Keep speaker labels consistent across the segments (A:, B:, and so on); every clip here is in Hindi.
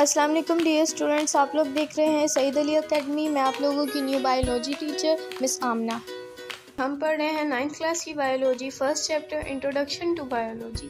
A: अस्सलाम वालेकुम डियर स्टूडेंट्स, आप लोग देख रहे हैं सईद अली अकेडमी। मैं आप लोगों की new biology teacher miss Amna. हम पढ़ रहे हैं 9th क्लास की biology, first chapter introduction to biology.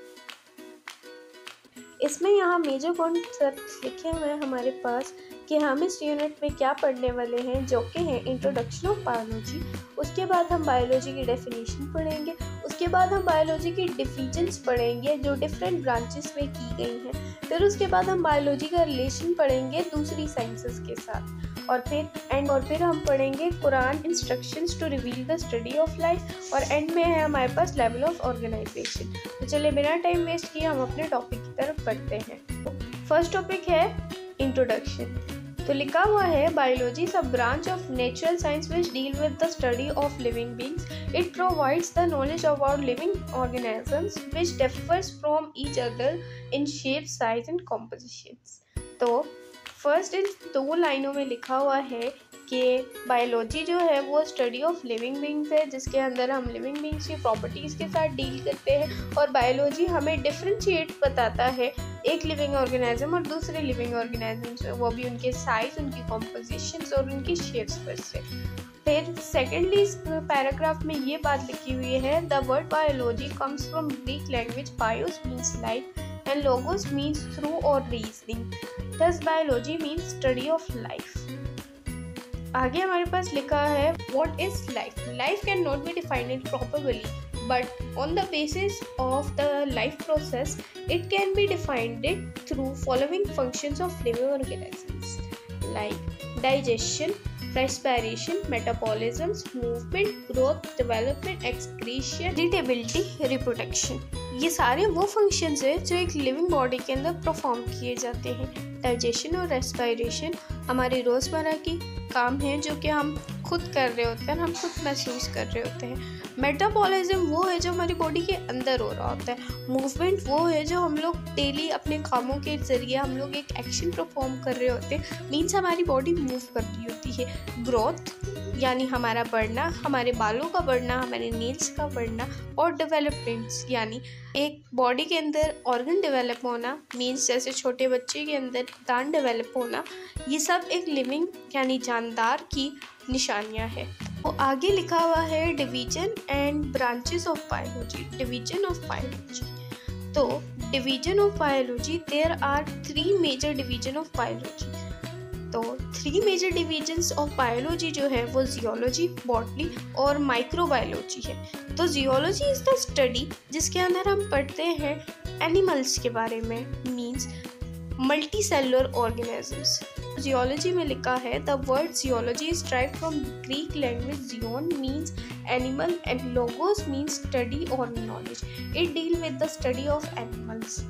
A: इसमें यहाँ मेजर कॉन्सेप्ट्स लिखे हुए हैं हमारे पास कि हम इस यूनिट में क्या पढ़ने वाले हैं, जो कि हैं इंट्रोडक्शन ऑफ बायोलॉजी। उसके बाद हम बायोलॉजी की डेफिनेशन पढ़ेंगे। उसके बाद हम बायोलॉजी की डिवीजन्स पढ़ेंगे जो डिफरेंट ब्रांचेस में की गई हैं। फिर उसके बाद हम बायोलॉजी का रिलेशन पढ़ेंगे दूसरी साइंसेस के साथ। और फिर हम पढ़ेंगे Quran instructions to reveal the study of life. और एंड में है हमारे पास लेवल ऑफ ऑर्गेनाइजेशन। तो चलिए बिना टाइम वेस्ट किए हम अपने टॉपिक की तरफ बढ़ते हैं। फर्स्ट टॉपिक है इंट्रोडक्शन। तो लिखा हुआ है biology is a branch of natural science which deal with the study of living beings. It provides the knowledge about living organisms which differs from each other in shape, size and compositions. तो फर्स्ट इन 2 लाइनों में लिखा हुआ है कि बायोलॉजी जो है वो स्टडी ऑफ लिविंग बीइंग्स है, जिसके अंदर हम लिविंग बीइंग्स की प्रॉपर्टीज़ के साथ डील करते हैं। और बायोलॉजी हमें डिफ्रेंशिएट बताता है एक लिविंग ऑर्गेनिज्म और दूसरे लिविंग ऑर्गेनिज्म, वो भी उनके साइज, उनकी कॉम्पोजिशंस और उनकी शेप्स पर से। फिर सेकेंडली इस पैराग्राफ में ये बात लिखी हुई है, the word biology comes from Greek language bios means life and logos means through और reasoning, thus biology means study of life. आगे हमारे पास लिखा है what is life. Life can not be defined properly but on the basis of the life process it can be defined through following functions of living organisms like digestion, respiration, metabolism, movement, growth, development, excretion, irritability, reproduction. ये सारे वो फंक्शंस है जो एक लिविंग बॉडी के अंदर परफॉर्म किए जाते हैं। डाइजेशन और रेस्पिरेशन हमारी रोज़मर्रा की काम है जो कि हम खुद कर रहे होते हैं, हम खुद महसूस कर रहे होते हैं। मेटाबॉलिज्म वो है जो हमारी बॉडी के अंदर हो रहा होता है। मूवमेंट वो है जो हम लोग डेली अपने कामों के ज़रिए हम लोग एक एक्शन परफॉर्म कर रहे होते हैं, मीन्स हमारी बॉडी मूव कर रही होती है। ग्रोथ यानी हमारा बढ़ना, हमारे बालों का बढ़ना, हमारे नेल्स का बढ़ना। और डेवलपमेंट्स यानी एक बॉडी के अंदर ऑर्गन डेवलप होना, मीन्स जैसे छोटे बच्चे के अंदर दांत डेवलप होना। ये सब एक लिविंग यानी जानदार की निशानियां हैं। तो आगे लिखा हुआ है division and branches of biology. Division of biology, तो division of biology there are 3 major division of biology. तो 3 मेजर डिवीजन्स ऑफ बायोलॉजी जो है वो जियोलॉजी, बॉटनी और माइक्रोबायोलॉजी है। तो जियोलॉजी इज़ द स्टडी जिसके अंदर हम पढ़ते हैं एनिमल्स के बारे में, means multi cellular organisms. Geology में लिखा है the word geology is derived from Greek language zoon means animal and logos means study और knowledge. It deal with the study of animals.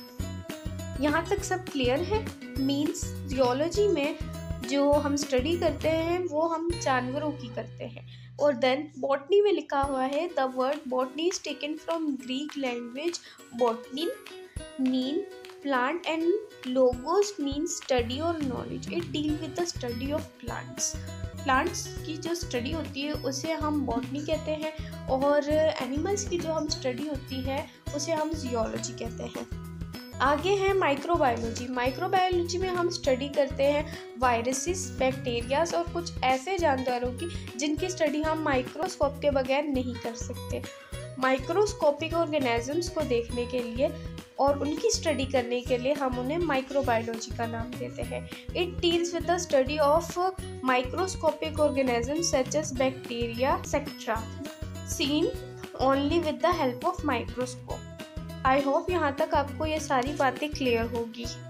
A: यहाँ तक सब क्लियर है? मीन्स जियोलॉजी में जो हम स्टडी करते हैं वो हम जानवरों की करते हैं. और देन बॉटनी में लिखा हुआ है the word botany is taken from Greek language botany mean plant and logos mean study और knowledge. It deal with the study of plants. Plants की जो स्टडी होती है उसे हम बॉटनी कहते हैं, और एनिमल्स की जो हम स्टडी होती है उसे हम जियोलॉजी कहते हैं. आगे है माइक्रोबायोलॉजी. माइक्रोबायोलॉजी में हम स्टडी करते हैं वायरसेस, बैक्टीरियाज और कुछ ऐसे जानदारों की जिनकी स्टडी हम माइक्रोस्कोप के बगैर नहीं कर सकते. माइक्रोस्कोपिक ऑर्गेनिजम्स को देखने के लिए और उनकी स्टडी करने के लिए हम उन्हें माइक्रोबायोलॉजी का नाम देते हैं. It deals with the study of microscopic organisms such as bacteria etcetera seen only with the help of microscope. I hope यहाँ तक आपको ये सारी बातें क्लियर होगी.